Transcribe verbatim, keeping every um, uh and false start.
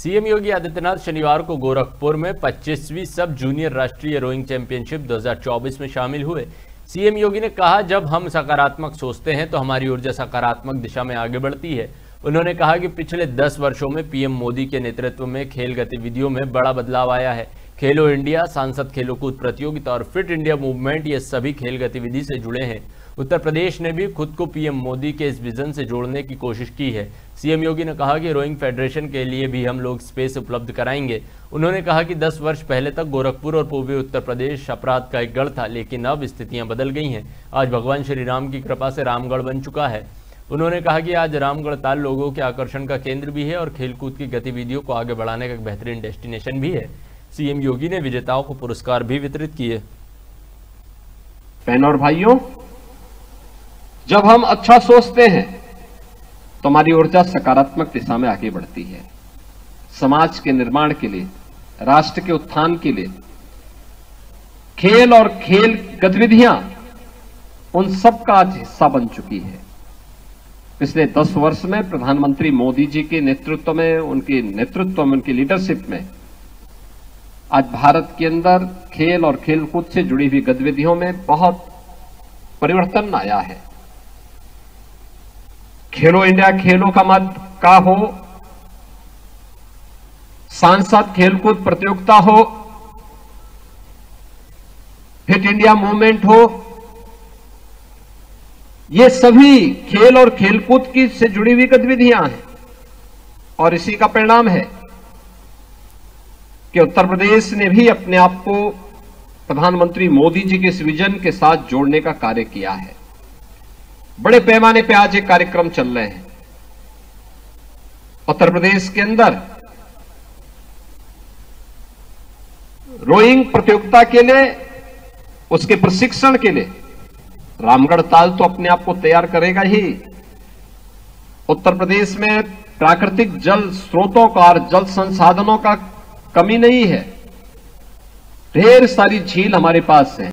CM Yogi Adityanath शनिवार को गोरखपुर में पच्चीसवीं सब जूनियर राष्ट्रीय रोइंग चैंपियनशिप दो हज़ार चौबीस में शामिल हुए। सीएम योगी ने कहा, जब हम सकारात्मक सोचते हैं तो हमारी ऊर्जा सकारात्मक दिशा में आगे बढ़ती है। उन्होंने कहा कि पिछले दस वर्षों में पीएम मोदी के नेतृत्व में खेल गतिविधियों में बड़ा बदलाव आया है। खेलो इंडिया, सांसद खेलों कूद प्रतियोगिता और फिट इंडिया मूवमेंट, ये सभी खेल गतिविधि से जुड़े हैं। उत्तर प्रदेश ने भी खुद को पीएम मोदी के इस विजन से जोड़ने की कोशिश की है। सीएम योगी ने कहा कि रोइंग फेडरेशन के लिए भी हम लोग स्पेस उपलब्ध कराएंगे। उन्होंने कहा कि दस वर्ष पहले तक गोरखपुर और पूर्वी उत्तर प्रदेश अपराध का एक गढ़ था, लेकिन अब स्थितियां बदल गई हैं। आज भगवान श्री राम की कृपा से रामगढ़ बन चुका है। उन्होंने कहा कि आज रामगढ़ ताल लोगों के आकर्षण का केंद्र भी है और खेलकूद की गतिविधियों को आगे बढ़ाने का एक बेहतरीन डेस्टिनेशन भी है। सीएम योगी ने विजेताओं को पुरस्कार भी वितरित किए। बहनों और भाइयों, जब हम अच्छा सोचते हैं तो हमारी ऊर्जा सकारात्मक दिशा में आगे बढ़ती है। समाज के निर्माण के लिए, राष्ट्र के उत्थान के लिए खेल और खेल गतिविधियां उन सब का आज हिस्सा बन चुकी है। पिछले दस वर्ष में प्रधानमंत्री मोदी जी के नेतृत्व में, उनके नेतृत्व में, उनकी लीडरशिप में आज भारत के अंदर खेल और खेलकूद से जुड़ी हुई गतिविधियों में बहुत परिवर्तन आया है। खेलो इंडिया खेलों का मत का हो, सांसद खेलकूद प्रतियोगिता हो, फिट इंडिया मूवमेंट हो, ये सभी खेल और खेलकूद की से जुड़ी हुई गतिविधियां हैं। और इसी का परिणाम है कि उत्तर प्रदेश ने भी अपने आप को प्रधानमंत्री मोदी जी के इस विजन के साथ जोड़ने का कार्य किया है। बड़े पैमाने पे आज एक कार्यक्रम चल रहे हैं उत्तर प्रदेश के अंदर। रोइंग प्रतियोगिता के लिए, उसके प्रशिक्षण के लिए रामगढ़ ताल तो अपने आप को तैयार करेगा ही। उत्तर प्रदेश में प्राकृतिक जल स्रोतों का और जल संसाधनों का कमी नहीं है। ढेर सारी झील हमारे पास है।